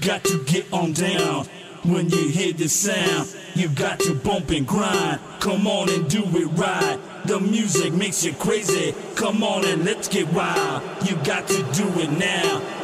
got to get on down. When you hear the sound, you got to bump and grind. Come on and do it right. The music makes you crazy. Come on and let's get wild. You got to do it now.